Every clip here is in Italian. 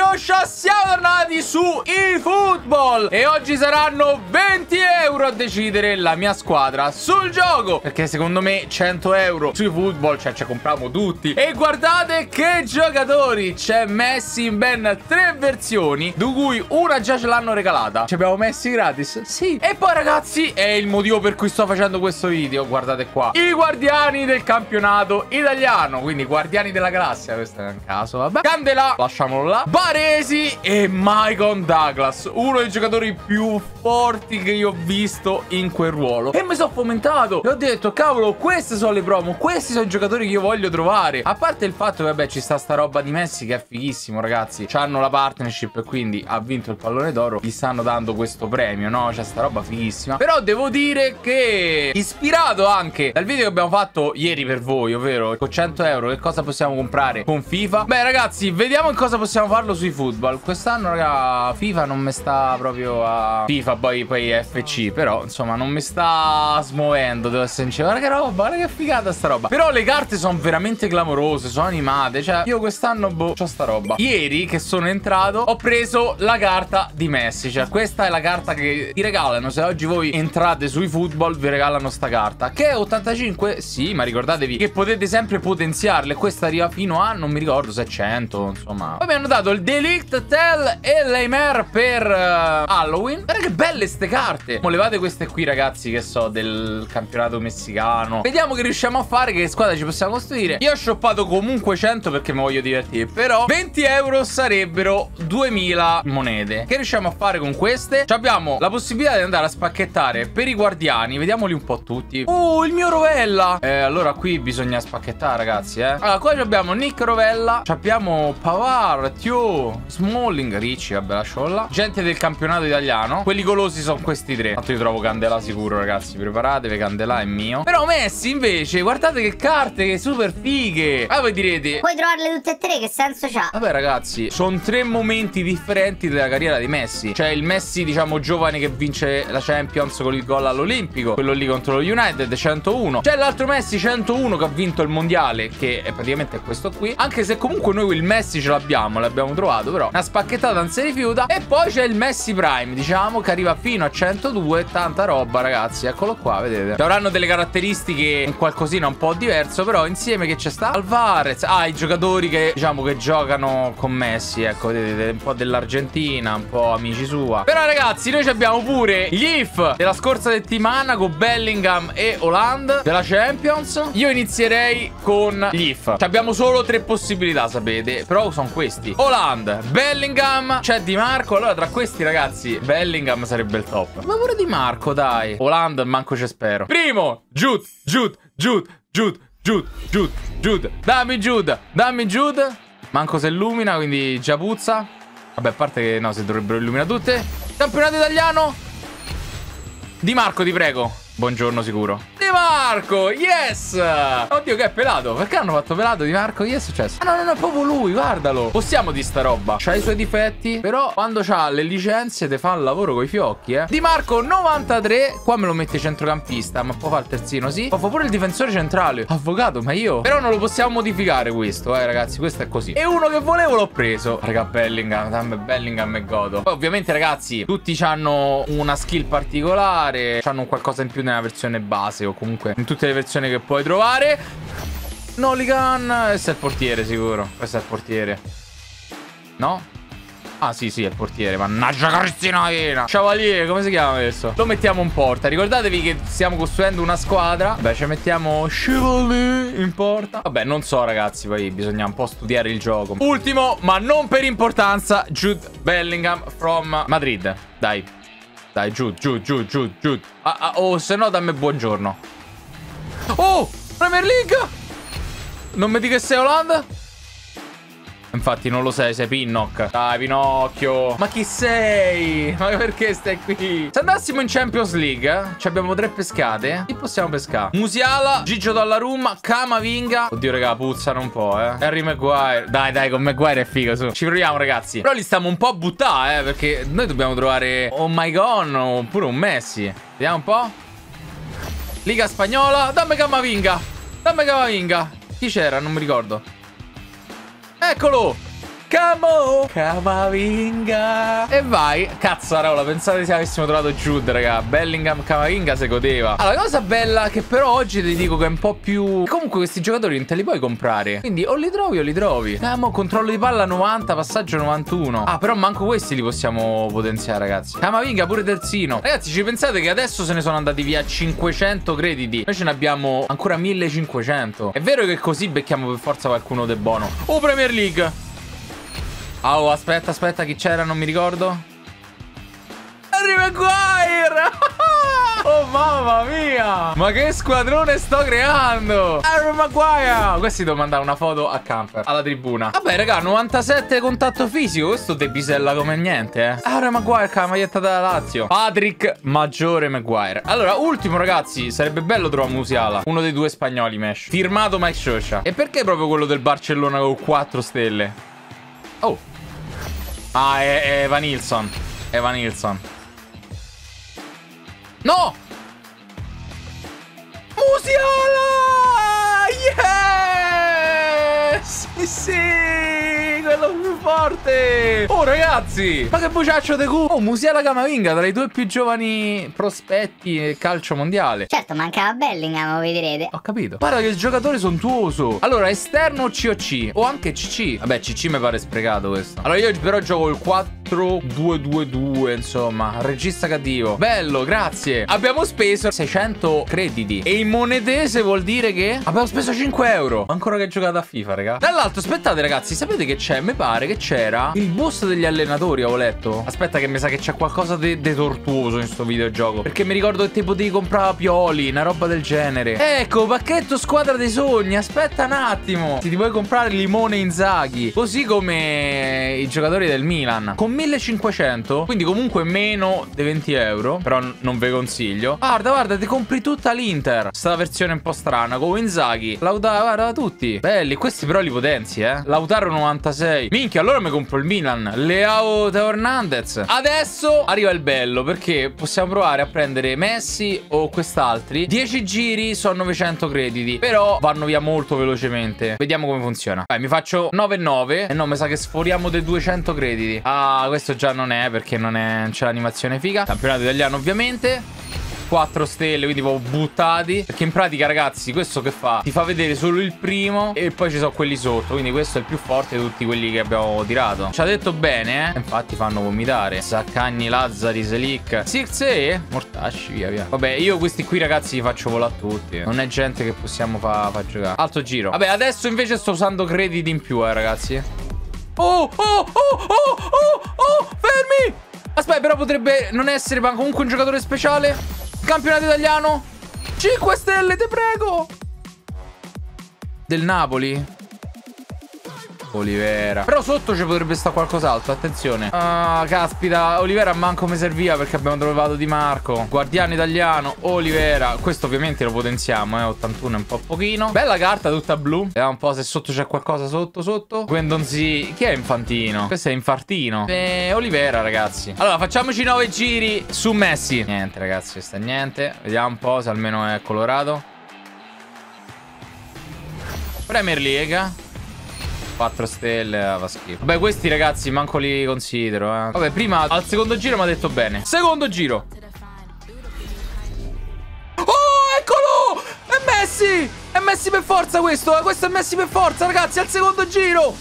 Conoscia, siamo tornati su eFootball e oggi saranno 20 euro a decidere la mia squadra sul gioco, perché secondo me 100 euro su eFootball, cioè ci compriamo tutti. E guardate che giocatori, c'è Messi in ben 3 versioni, di cui una già ce l'hanno regalata. Ci abbiamo Messi gratis? Sì. E poi ragazzi, è il motivo per cui sto facendo questo video, guardate qua, i guardiani del campionato italiano, quindi guardiani della galassia, questo è un caso, vabbè. Candela, lasciamolo là. Baresi e Maicon Douglas, uno dei giocatori più forti che io ho visto in quel ruolo. E mi sono fomentato e ho detto, cavolo, queste sono le promo, questi sono i giocatori che io voglio trovare. A parte il fatto che, vabbè, ci sta roba di Messi che è fighissimo, ragazzi. C'hanno la partnership e quindi ha vinto il pallone d'oro, gli stanno dando questo premio, no? C'è sta roba fighissima. Però devo dire che, ispirato anche dal video che abbiamo fatto ieri per voi, ovvero con 100 euro che cosa possiamo comprare con FIFA. Beh ragazzi, vediamo in cosa possiamo farlo sui football. Quest'anno raga, FIFA non mi sta proprio a... FIFA poi FC, però insomma non mi sta smuovendo, devo essere sincero. Guarda che roba, guarda che figata sta roba. Però le carte sono veramente clamorose, sono animate. Cioè io quest'anno, boh, c'ho sta roba. Ieri che sono entrato ho preso la carta di Messi. Cioè questa è la carta che ti regalano. Se oggi voi entrate sui football vi regalano sta carta, che è 85, sì, ma ricordatevi che potete sempre potenziarle. Questa arriva fino a, non mi ricordo se è 100, insomma. Poi mi hanno dato il Delict, Tell e Neymar per Halloween. Guarda che belle ste carte. Mo levate queste qui ragazzi, che so, del campionato messicano. Vediamo che riusciamo a fare, che squadra ci possiamo costruire. Io ho shoppato comunque 100 perché mi voglio divertire, però 20 euro sarebbero 2000 monete. Che riusciamo a fare con queste? Abbiamo la possibilità di andare a spacchettare per i guardiani. Vediamoli un po' tutti. Oh, il mio Rovella. Allora qui bisogna spacchettare ragazzi, Allora qua abbiamo Nick Rovella, abbiamo Pavard, Thio, Smalling, Ricci, vabbè lascialo là. Gente del campionato italiano. Quelli golosi sono questi tre. Tanto io trovo Candela sicuro ragazzi, preparatevi, Candela è mio. Però Messi invece, guardate che carte, che super fighe. Ah, voi direte, puoi trovarle tutte e tre, che senso c'ha? vabbè ragazzi, sono 3 momenti differenti della carriera di Messi. C'è il Messi diciamo giovane che vince la Champions con il gol all'Olimpico, quello lì contro lo United, 101. C'è l'altro Messi 101 che ha vinto il mondiale, che è praticamente questo qui. Anche se comunque noi il Messi ce l'abbiamo trovato, però una spacchettata non si rifiuta. E poi c'è il Messi Prime, diciamo, che arriva fino a 102. Tanta roba ragazzi, eccolo qua, vedete. Ci avranno delle caratteristiche, un qualcosina un po' diverso, però insieme che c'è sta Alvarez. Ah, i giocatori che diciamo che giocano con Messi, ecco, vedete, un po' dell'Argentina, un po' amici sua. Però ragazzi, noi abbiamo pure gli IF della scorsa settimana con Bellingham e Haaland della Champions. Io inizierei con gli IF. Abbiamo solo 3 possibilità, sapete, però sono questi: Haaland, Bellingham, c'è Di Marco. Allora tra questi ragazzi Bellingham sarebbe il top, ma pure Di Marco dai. Haaland manco ci spero. Primo Jude, dammi Jude. Manco si illumina, quindi già puzza. Vabbè, a parte che no, si dovrebbero illuminare tutte. Campionato italiano Di Marco, ti prego. Buongiorno sicuro. Di Marco, yes! Oddio che è pelato. Perché hanno fatto pelato Di Marco? Che è successo? Ah no, no, no, è proprio lui, guardalo. Possiamo di sta roba. C'ha i suoi difetti, però quando c'ha le licenze te fa il lavoro coi fiocchi, Di Marco 93. Qua me lo mette centrocampista, ma può fare il terzino, sì. Può fare pure il difensore centrale. Avvocato, ma io. Però non lo possiamo modificare questo, ragazzi. Questo è così. E uno che volevo l'ho preso. Raga, Bellingham, dammi Bellingham e godo. Poi ovviamente ragazzi, tutti hanno una skill particolare, hanno un qualcosa in più nella versione base o comunque in tutte le versioni che puoi trovare. Noligan, questo è il portiere sicuro. Questo è il portiere. No? Ah sì sì, è il portiere. Mannaggia Cristina Iena. Chevalier, come si chiama adesso? Lo mettiamo in porta. Ricordatevi che stiamo costruendo una squadra. Beh, ci mettiamo Chevalier in porta. Vabbè, non so ragazzi, poi bisogna un po' studiare il gioco. Ultimo, ma non per importanza, Jude Bellingham from Madrid. Dai. Dai, Jude. Oh, se no dammi buongiorno. Oh, Premier League. Non mi dica che sei Haaland? Infatti non lo sei Pinnock. Dai, Pinocchio. Ma chi sei? Ma perché stai qui? Se andassimo in Champions League, abbiamo 3 pescate. Chi possiamo pescare? Musiala, Gigio Donnarumma, Camavinga. Oddio, raga, puzzano un po', Harry Maguire. Dai, con Maguire è figo, su. Ci proviamo, ragazzi. Però li stiamo un po' a buttare, perché noi dobbiamo trovare un Maicon oppure un Messi. Vediamo un po'. Liga spagnola. Dammi Camavinga. Chi c'era? Non mi ricordo. Eccolo! Camavinga. E vai. Cazzarola, pensate se avessimo trovato Jude, raga. Bellingham, Camavinga si godeva. Allora, la cosa bella è che però oggi ti dico che è un po' più... Comunque questi giocatori non te li puoi comprare, quindi o li trovi o li trovi. Controllo di palla 90, passaggio 91. Ah, però manco questi li possiamo potenziare, ragazzi. Camavinga pure terzino. Ragazzi, ci pensate che adesso se ne sono andati via 500 crediti? Noi ce ne abbiamo ancora 1500. È vero che così becchiamo per forza qualcuno de buono. Oh, Premier League. Oh, aspetta, chi c'era? Non mi ricordo. Harry Maguire. Oh, mamma mia. Ma che squadrone sto creando. Harry Maguire. Questi devo mandare una foto a camper, alla tribuna. Vabbè, raga, 97 contatto fisico. Questo depisella come niente, Harry Maguire con la maglietta della Lazio. Patrick Maggiore Maguire. Allora, ultimo, ragazzi. Sarebbe bello trovare Musiala, uno dei due spagnoli mesh. Firmato Mike Scioscia. E perché proprio quello del Barcellona con 4 stelle? Oh. Ah, è Evan Nilsson. Evan Nilsson. No! Musiala! Yes! Sì, quello più forte! Oh, ragazzi! Ma che bociaccio de cu! Oh, Musiala Camavinga, tra i due più giovani prospetti del calcio mondiale. Certo, mancava Bellingham, voi direte. Ho capito. Guarda che il giocatore sontuoso. Allora, esterno o COC? O anche CC? Vabbè, CC mi pare sprecato questo. Allora, io però gioco il 4-2-2-2, insomma. Regista cattivo. Bello, grazie. Abbiamo speso 600 crediti. E in monetese vuol dire che abbiamo speso 5 euro. Ancora che giocate a FIFA, raga. Dall'altro, aspettate, ragazzi. Sapete che c'è? Mi pare che c'era il boost degli allenatori, avevo letto. Aspetta che mi sa che c'è qualcosa di tortuoso in sto videogioco. Perché mi ricordo che te potevi comprare Pioli, una roba del genere. Ecco, pacchetto squadra dei sogni. Aspetta un attimo. Ti puoi comprare Limone Inzaghi. Così come i giocatori del Milan. Con 1500, quindi comunque meno di 20 euro. Però non ve consiglio. Guarda, ti compri tutta l'Inter. Sta versione un po' strana. Con Inzaghi, Lautaro, guarda, tutti belli. Questi però li potenzi, Lautaro 96. Minchia, allora mi compro il Milan. Leao Teo Hernandez. Adesso arriva il bello, perché possiamo provare a prendere Messi o quest'altri. 10 giri sono 900 crediti, però vanno via molto velocemente. Vediamo come funziona. Vai, mi faccio 9-9. E no, mi sa che sforiamo dei 200 crediti. Ah, questo già non è, perché non c'è l'animazione figa. Campionato italiano, ovviamente. 4 stelle, quindi proprio buttati. Perché in pratica, ragazzi, questo che fa? Ti fa vedere solo il primo e poi ci sono quelli sotto. Quindi questo è il più forte di tutti quelli che abbiamo tirato. Ci ha detto bene, Infatti fanno vomitare. Zaccagni, Lazzari, Selic, Sirze, Mortacci, via. Vabbè, io questi qui, ragazzi, li faccio volare tutti. Non è gente che possiamo far giocare. Alto giro. Vabbè, adesso invece sto usando crediti in più, ragazzi. Oh, fermi! Aspetta, però potrebbe non essere, ma comunque un giocatore speciale. Campionato italiano 5 stelle, te prego. Del Napoli. Olivera. Però sotto ci potrebbe stare qualcos'altro, attenzione. Ah, caspita, Olivera manco mi serviva perché abbiamo trovato Di Marco. Guardiano italiano, Olivera. Questo ovviamente lo potenziamo, 81 è un po' pochino. Bella carta, tutta blu. Vediamo un po' se sotto c'è qualcosa sotto. Guendonzi. Chi è Infantino? Questo è Infartino. Olivera, ragazzi. Allora, facciamoci 9 giri su Messi. Niente, ragazzi, questo è niente. Vediamo un po' se almeno è colorato. Premier League. 4 stelle, va schifo. Vabbè, questi, ragazzi, manco li considero, Vabbè, prima al secondo giro mi ha detto bene. Secondo giro. Oh, eccolo! È Messi! È Messi per forza questo, Questo è Messi per forza, ragazzi, al secondo giro.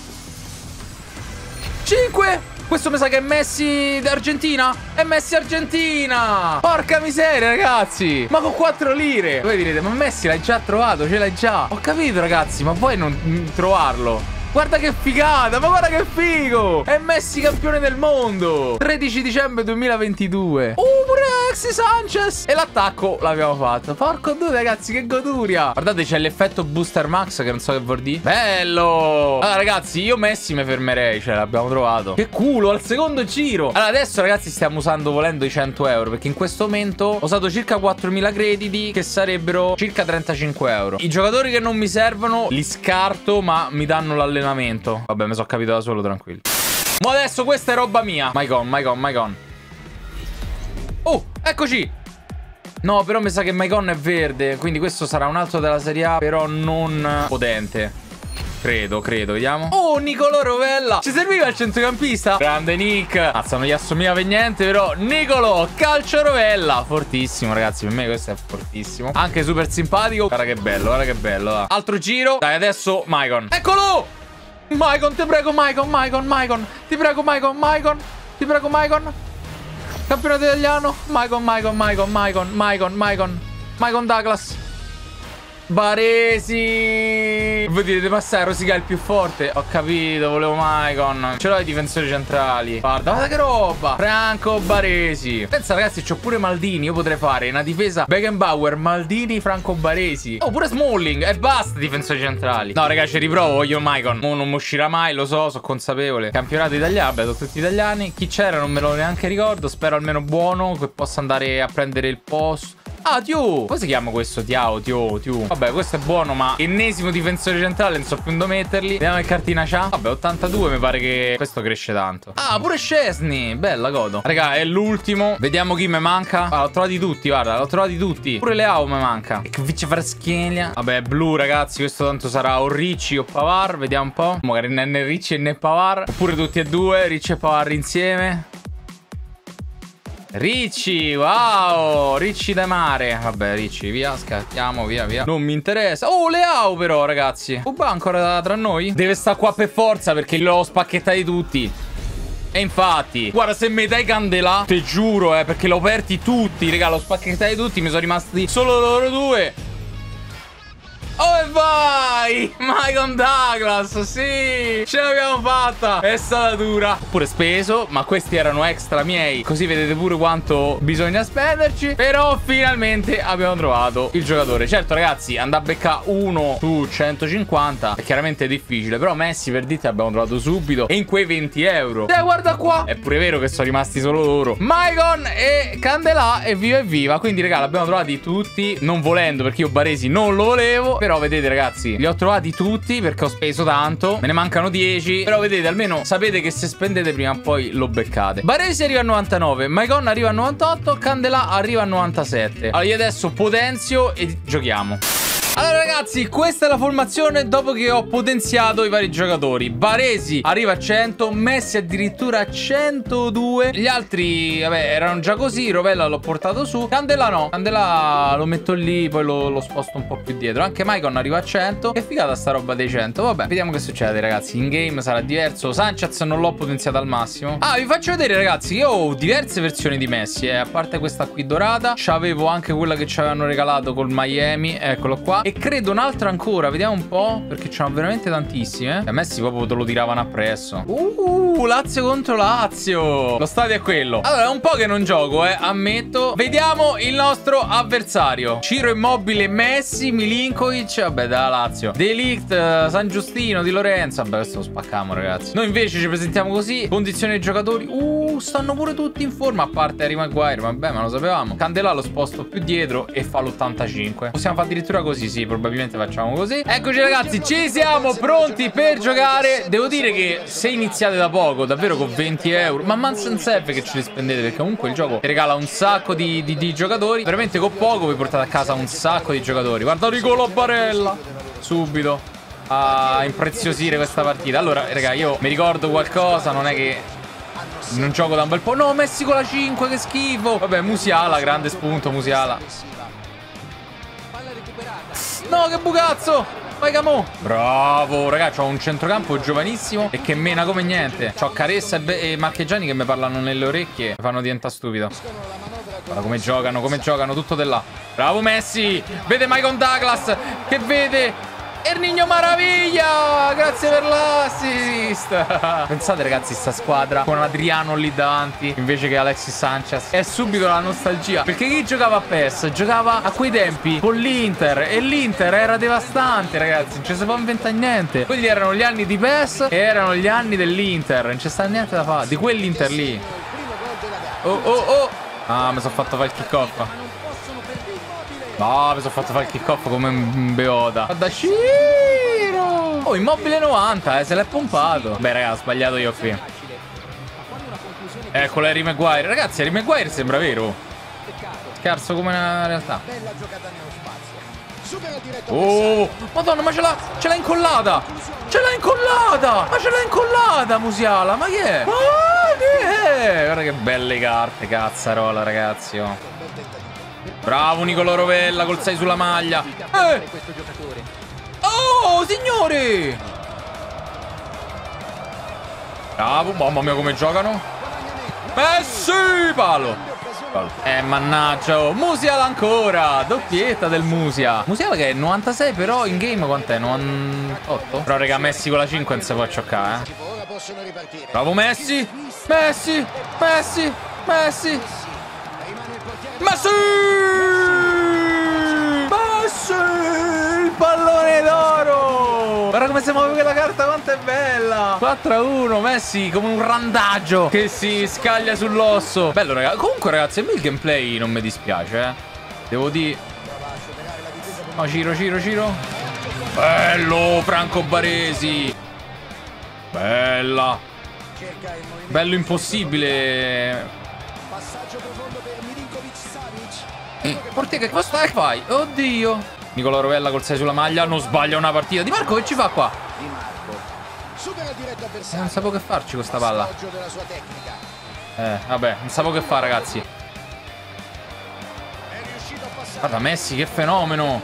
5. Questo mi sa che è Messi d'Argentina. È Messi Argentina. Porca miseria, ragazzi. Ma con 4 lire. Voi direte, ma Messi l'hai già trovato, ce l'hai già. Ho capito, ragazzi, ma vuoi non trovarlo? Guarda che figata, ma guarda che figo. È Messi campione del mondo. 13 dicembre 2022. Pure Alexis Sanchez. E l'attacco l'abbiamo fatto. Porco due, ragazzi, che goduria. Guardate, c'è l'effetto Booster Max, che non so che vuol dire. Bello. Allora, ragazzi, io Messi mi fermerei. Cioè, l'abbiamo trovato. Che culo, al secondo giro. Allora, adesso, ragazzi, stiamo usando volendo i 100 euro, perché in questo momento ho usato circa 4.000 crediti, che sarebbero circa 35 euro. I giocatori che non mi servono li scarto, ma mi danno l'allenamento. Vabbè, mi sono capito da solo, tranquillo. Ma adesso questa è roba mia. My gone. Oh, eccoci. No, però mi sa che My gone è verde, quindi questo sarà un altro della Serie A, però non potente. Credo, vediamo. Oh, Nicolò Rovella. Ci serviva il centrocampista. Grande Nick. Mazza, non gli assomiglia per niente, però Nicolò, calcio Rovella. Fortissimo, ragazzi, per me questo è fortissimo. Anche super simpatico. Guarda che bello, guarda che bello. Dai. Altro giro. Dai, adesso Maicon. Eccolo! Maicon, ti prego, Maicon. Ti prego, Maicon. Campionato italiano. Maicon Douglas. Baresi. Voi dite passare a rosicare il più forte. Ho capito, volevo Maicon. Ce l'ho i difensori centrali. Guarda che roba. Franco Baresi. Pensa ragazzi, c'ho pure Maldini. Io potrei fare una difesa Beckenbauer, Maldini, Franco Baresi. Oh, pure Smalling. E basta difensori centrali. No raga, ci riprovo, voglio Maicon. Non mi uscirà mai, lo so, sono consapevole. Campionato italiano, beh, sono tutti italiani. Chi c'era non me lo neanche ricordo. Spero almeno buono, che possa andare a prendere il posto. Ah, Tiu. Come si chiama questo? Tiu. Vabbè, questo è buono, ma ennesimo difensore centrale, non so più dove metterli. Vediamo che cartina c'ha. Vabbè, 82, mi pare che questo cresce tanto. Ah, pure Szczesny. Bella, godo. Raga, è l'ultimo. Vediamo chi mi manca. Ah, l'ho trovati tutti, guarda, l'ho trovati tutti. Pure Leao mi manca. E che vice Frascheglia. Vabbè, blu, ragazzi, questo tanto sarà o Ricci o Pavard. Vediamo un po'. Magari né Ricci né Pavard. Oppure tutti e due, Ricci e Pavard insieme. Ricci, wow, Ricci da mare. Vabbè, Ricci, via, scattiamo, via. Non mi interessa. Oh, Leao però, ragazzi. Pogba ancora tra noi? Deve stare qua per forza perché l'ho spacchettati tutti. E infatti, guarda, se mi dai Candelà, te giuro, perché l'ho aperti tutti, raga, l'ho spacchettati tutti, mi sono rimasti solo loro due. Oh, e vai! Maicon Douglas, sì! Ce l'abbiamo fatta! È stata dura. Pure speso, ma questi erano extra miei. Così vedete pure quanto bisogna spenderci. Però finalmente abbiamo trovato il giocatore. Certo, ragazzi, andare a beccare uno su 150 è chiaramente difficile. Però Messi, per dite, abbiamo trovato subito. E in quei 20 euro. Guarda qua! È pure vero che sono rimasti solo loro. Maicon e Candelà, e viva. Quindi, raga, l'abbiamo trovati tutti. Non volendo, perché io Baresi non lo volevo. Però vedete ragazzi, li ho trovati tutti perché ho speso tanto. Me ne mancano 10. Però vedete, almeno sapete che se spendete prima o poi lo beccate. Baresi arriva a 99, Maicon arriva a 98, Candelà arriva a 97. Allora io adesso potenzio e giochiamo. Allora ragazzi, questa è la formazione dopo che ho potenziato i vari giocatori. Baresi arriva a 100, Messi addirittura a 102. Gli altri, vabbè, erano già così. Rovella l'ho portato su. Candelà no, Candelà lo metto lì, poi lo sposto un po' più dietro. Anche Maicon arriva a 100. Che figata sta roba dei 100. Vabbè, vediamo che succede ragazzi. In game sarà diverso. Sanchez non l'ho potenziato al massimo. Ah, vi faccio vedere ragazzi, io ho diverse versioni di Messi, a parte questa qui dorata. C'avevo anche quella che ci avevano regalato col Miami. Eccolo qua. E credo un'altra ancora, vediamo un po', perché ce n'ho veramente tantissime. A Messi proprio te lo tiravano appresso. Lazio contro Lazio. Lo stadio è quello. Allora è un po' che non gioco, ammetto. Vediamo il nostro avversario. Ciro Immobile, Messi, Milinkovic. Vabbè, da Lazio. De Ligt, San Giustino, Di Lorenzo. Vabbè, questo lo spaccamo ragazzi. Noi invece ci presentiamo così. Condizioni dei giocatori. Stanno pure tutti in forma, a parte Harry Maguire. Vabbè, ma lo sapevamo. Candelà lo sposto più dietro e fa l'85. Possiamo fare addirittura così, sì, probabilmente facciamo così. Eccoci ragazzi, ci siamo pronti per giocare. Devo dire che se iniziate da poco, davvero con 20 euro, ma non serve che ce li spendete, perché comunque il gioco vi regala un sacco di giocatori. Veramente con poco vi portate a casa un sacco di giocatori. Guarda Nicolò Barella subito a impreziosire questa partita. Allora raga, io mi ricordo qualcosa, non è che non gioco da un bel po'. No, Messi con la 5, che schifo. Vabbè, Musiala, grande spunto Musiala. No, che bucazzo. Vai Camò. Bravo, ragazzi, ho un centrocampo giovanissimo e che mena come niente. C'ho Caressa e Marchegiani che mi parlano nelle orecchie, mi fanno diventare stupido. Guarda come giocano, tutto di là. Bravo Messi. Vede Maicon Douglas che vede Ernigno Maraviglia. Grazie per l'assist. Pensate ragazzi, sta squadra con Adriano lì davanti invece che Alexis Sanchez. È subito la nostalgia, perché chi giocava a PES giocava a quei tempi con l'Inter, e l'Inter era devastante ragazzi, non ci si può inventare niente. Quelli erano gli anni di PES e erano gli anni dell'Inter, non c'è sta niente da fare di quell'Inter lì. Oh. Ah, mi sono fatto fare il kick off. No, mi sono fatto fare il kick off come un beota. Guarda Ciro. Oh, Immobile 90, se l'è pompato. Beh raga, ho sbagliato io qui. Eccolo Harry Maguire. Ragazzi, Harry Maguire sembra vero. Scarso come una realtà. Oh, madonna, ma ce l'ha incollata. Ce l'ha incollata. Ma ce l'ha incollata, Musiala. Ma che è? Ma che è? Guarda che belle carte, cazzarola, ragazzi. Oh. Bravo Nicolò Rovella col 6 sulla maglia. Oh, signori. Bravo, mamma mia come giocano. Messi, palo. Mannaggia, oh. Musiala ancora. Doppietta del Musiala che è 96, però in game quant'è? 98? Però raga, Messi con la 5 non si può cioccare, Bravo Messi. Messi. Messi. Messi. Messi. Messi. Il pallone d'oro. Guarda come si muove quella carta, quanto è bella. 4-1, Messi come un randaggio che si scaglia sull'osso. Bello ragazzi. Comunque ragazzi, a me il gameplay non mi dispiace, Devo dire. No, Ciro. Bello Franco Baresi. Bella. Bello impossibile. Portiere, che cosa fai? Oddio. Nicolò Rovella col 6 sulla maglia. Non sbaglia una partita. Di Marco che ci fa qua? Non sapevo che farci con sta palla. Vabbè, non sapevo che fare ragazzi. Guarda Messi, che fenomeno.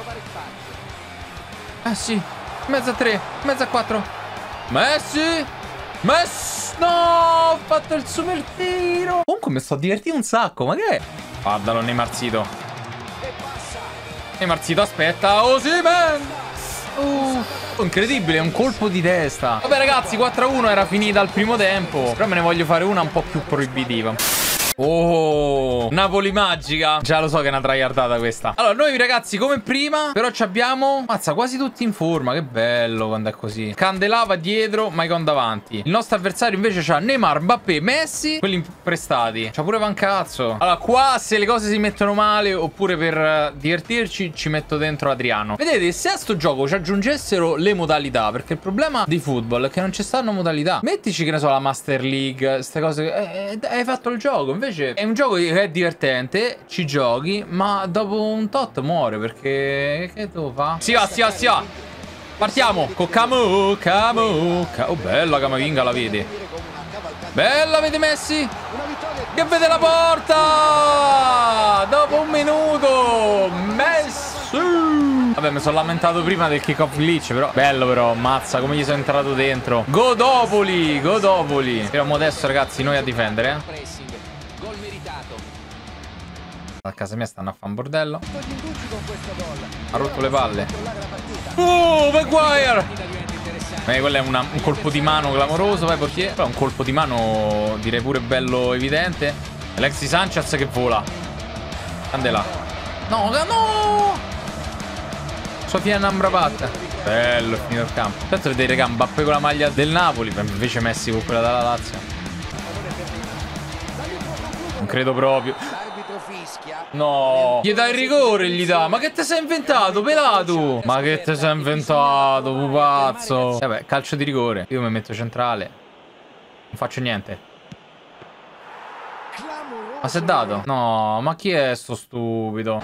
Messi. Mezzo a 3, mezzo a 4. Messi. Messi. No, ho fatto il super tiro. Comunque mi sto divertendo un sacco. Ma che è? Guardalo Neymarzito. Neymarzito aspetta. Osimhen. Incredibile, è un colpo di testa. Vabbè ragazzi, 4-1 era finita al primo tempo. Però me ne voglio fare una un po' più proibitiva. Oh, Napoli magica. Già lo so che è una tryhardata questa. Allora, noi ragazzi come prima, però ci abbiamo, mazza, quasi tutti in forma. Che bello quando è così. Candelava dietro, Maicon davanti. Il nostro avversario invece c'ha Neymar, Mbappé, Messi, quelli prestati. C'ha pure Vancazzo. Allora, qua se le cose si mettono male, oppure per divertirci, ci metto dentro Adriano. Vedete, se a sto gioco ci aggiungessero le modalità, perché il problema di football è che non ci stanno modalità. Mettici, che ne so, la Master League, queste cose, hai fatto il gioco. Invece è un gioco che è divertente, ci giochi, ma dopo un tot muore, perché che devo fare? Si va. Partiamo con Camu. Oh, bella Camavinga, la vedi? Bella, vede Messi? Che vede la porta! Dopo un minuto! Messi! Vabbè, mi sono lamentato prima del kick-off glitch, però bello però, mazza, come gli sono entrato dentro. Godopoli! Però adesso ragazzi, noi a difendere, A casa mia stanno a fare un bordello. Ha rotto le palle. Oh, Maguire! Quello è un colpo di mano clamoroso, vai portiere. Però un colpo di mano direi pure bello evidente. Alexis Sanchez che vola. Candela. No. Sofiane Amrabat. Bello, è finito il campo. Aspetta vedere che Mbappé con la maglia del Napoli. Invece Messi con quella della Lazio. Non credo proprio. No, gli dai il rigore, gli dà. Ma che te sei inventato, pelato? Ma che te sei inventato, pupazzo? Vabbè, calcio di rigore. Io mi metto centrale. Non faccio niente. Ma si è dato? No, ma chi è sto stupido?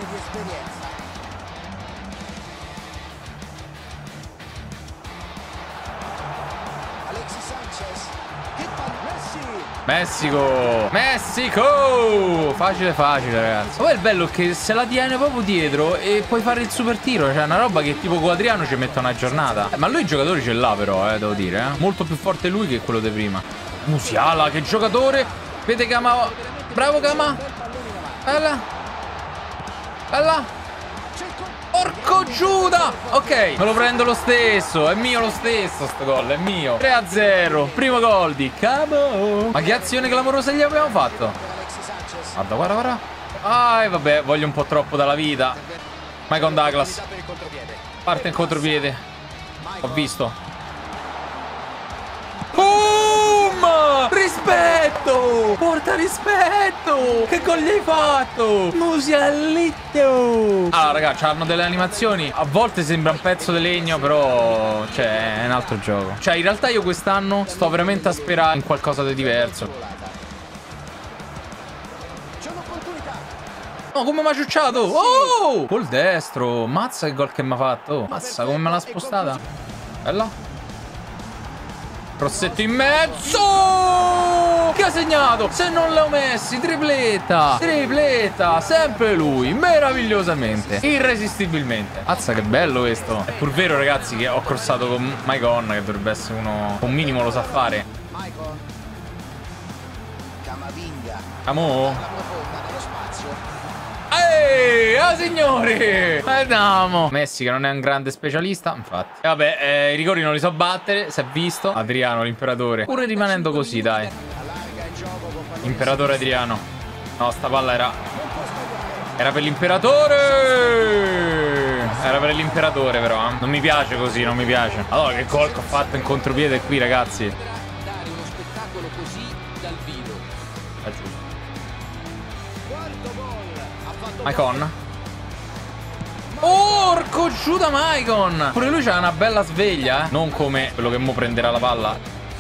Messico! Facile, ragazzi. Poi il bello è che se la tiene proprio dietro e puoi fare il super tiro. Cioè, una roba che tipo con Adriano ci mette una giornata. Ma lui i giocatori ce l'ha però, devo dire, Molto più forte lui che quello di prima. Musiala, che giocatore! Vede Cama. Bravo Cama. Bella. Porco Giuda! Ok, me lo prendo lo stesso. È mio lo stesso sto gol, è mio. 3-0, primo gol di Camo. Ma che azione clamorosa gli abbiamo fatto? Guarda. Vabbè, voglio un po' troppo dalla vita. Maicon Douglas. Parte in contropiede. Ho visto. Rispetto! Porta rispetto! Che gol gli hai fatto? Musialito! Allora ragazzi, hanno delle animazioni. A volte sembra un pezzo di legno, però cioè è un altro gioco. Cioè in realtà io quest'anno sto veramente a sperare in qualcosa di diverso. No, come mi ha ciucciato? Oh! Col destro. Mazza che gol che mi ha fatto. Oh, mazza come me l'ha spostata. Bella. Rossetto in mezzo. Che ha segnato? Se non l'ho messi. Tripletta. Tripletta. Sempre lui. Meravigliosamente. Irresistibilmente. Mazza che bello questo. È pur vero ragazzi che ho crossato con Maicon, che dovrebbe essere uno un minimo lo sa fare. Amo. Ehi, signori! Andiamo. Messi che non è un grande specialista, infatti. E vabbè, i rigori non li so battere, si è visto. Adriano, l'imperatore. Pure rimanendo così, dai. Imperatore Adriano. No, sta palla era per l'imperatore. Era per l'imperatore però, eh. Non mi piace così, non mi piace. Allora, che gol che ho fatto in contropiede qui, ragazzi. Dare uno spettacolo così dal vivo. È giusto. Maicon. Porco giù da Maicon. Pure lui c'ha una bella sveglia, eh. Non come quello che mo prenderà la palla.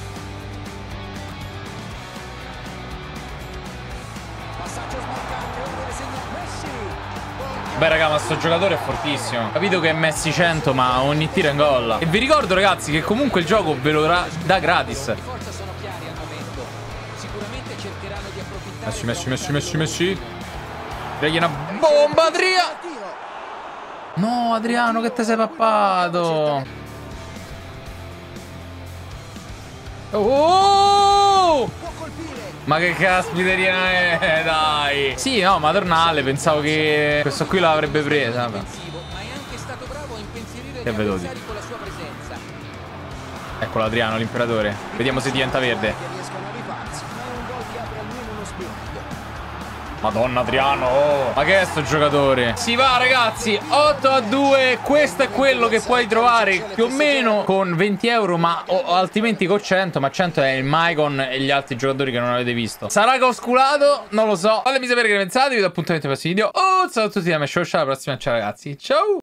Beh raga, ma sto giocatore è fortissimo. Capito che è Messi 100, ma ogni tiro è in gol. E vi ricordo ragazzi che comunque il gioco ve lo dà gratis. Forza sono chiari al momento. Sicuramente cercheranno di approfittare. Messi. Direi una bomba, Adriano. No, Adriano, che te sei pappato. Oh! Ma che caspiterina è, dai. Sì, no, madornale, pensavo che questo qui l'avrebbe presa. Ma è anche stato bravo a impensierire Che gli vedo avversari con la sua presenza. Eccolo Adriano, l'imperatore. Vediamo se diventa verde. Madonna Adriano, oh. Ma che è sto giocatore? Si va ragazzi, 8-2. Questo è quello che puoi trovare più o meno con 20 euro, ma altrimenti con 100. Ma 100 è il Maicon e gli altri giocatori che non avete visto. Sarà che ho sculato? Non lo so. Fatemi sapere che ne pensate. Vi do appuntamento ai prossimi video. Oh, ciao a tutti da me, ciao alla prossima, ciao ragazzi. Ciao.